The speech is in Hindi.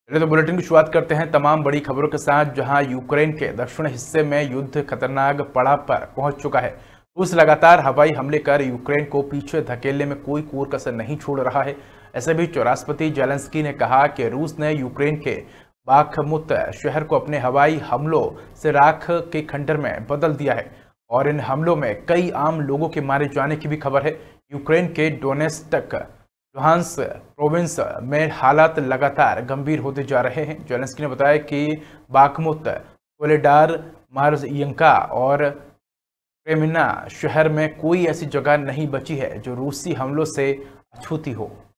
चलिए तो बुलेटिन की शुरुआत करते हैं तमाम बड़ी खबरों के साथ, जहां यूक्रेन के दक्षिण हिस्से में युद्ध खतरनाक पड़ाव पर पहुंच चुका है। रूस लगातार हवाई हमले कर यूक्रेन को पीछे धकेलने में कोई कोर कसर नहीं छोड़ रहा है। ऐसे बीच राष्ट्रपति जेलेंस्की ने कहा कि रूस ने यूक्रेन के बाखमुत शहर को अपने हवाई हमलों से राख के खंडर में बदल दिया है और इन हमलों में कई आम लोगों के मारे जाने की भी खबर है। यूक्रेन के डोनेत्स्क लुहांस्क प्रोविंस में हालात लगातार गंभीर होते जा रहे हैं। जेलेंस्की ने बताया कि बाखमुत, सोलेडार, मार्यिंका और क्रेमिना शहर में कोई ऐसी जगह नहीं बची है जो रूसी हमलों से अछूती हो।